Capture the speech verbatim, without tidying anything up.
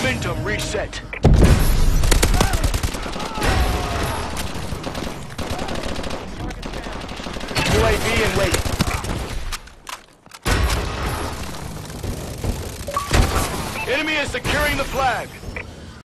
Momentum reset. U A V in wait. Enemy is securing the flag.